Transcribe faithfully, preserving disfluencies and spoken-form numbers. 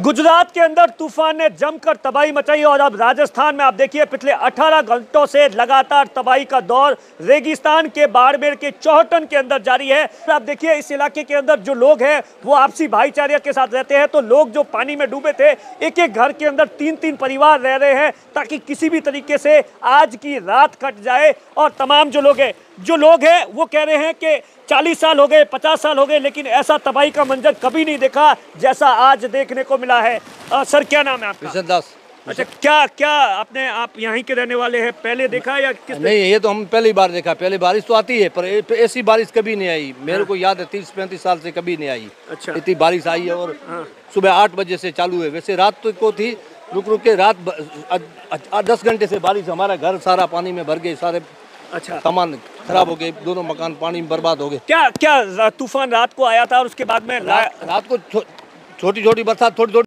गुजरात के अंदर तूफान ने जमकर तबाही मचाई और अब राजस्थान में आप देखिए पिछले अठारह घंटों से लगातार तबाही का दौर रेगिस्तान के बाड़मेर के चौहटन के अंदर जारी है। आप देखिए इस इलाके के अंदर जो लोग हैं वो आपसी भाईचारे के साथ रहते हैं, तो लोग जो पानी में डूबे थे एक एक घर के अंदर तीन तीन परिवार रह रहे हैं ताकि किसी भी तरीके से आज की रात कट जाए। और तमाम जो लोग हैं जो लोग हैं वो कह रहे हैं कि चालीस साल हो गए, पचास साल हो गए, लेकिन ऐसा तबाही का मंजर कभी नहीं देखा जैसा आज देखने को मिला है। आ, सर क्या नाम है आपका? दास। अच्छा, क्या क्या आपने आप यहीं के रहने वाले हैं, पहले देखा या किस? नहीं, ये तो हम पहली बार देखा। पहले बारिश तो आती है पर ऐसी बारिश कभी नहीं आई। मेरे को याद है तीस पैंतीस साल से कभी नहीं आई। अच्छा, इतनी बारिश आई है और सुबह आठ बजे से चालू है। वैसे रात तो को थी, रुक रुक के रात दस घंटे से बारिश। हमारा घर सारा पानी में भर गए, सारे अच्छा सामान खराब हो गए, दोनों मकान पानी में बर्बाद हो गए। क्या क्या तूफान रात को आया था और उसके बाद में रात, रात को छोटी छोटी बरसात थोड़ी थोड़ी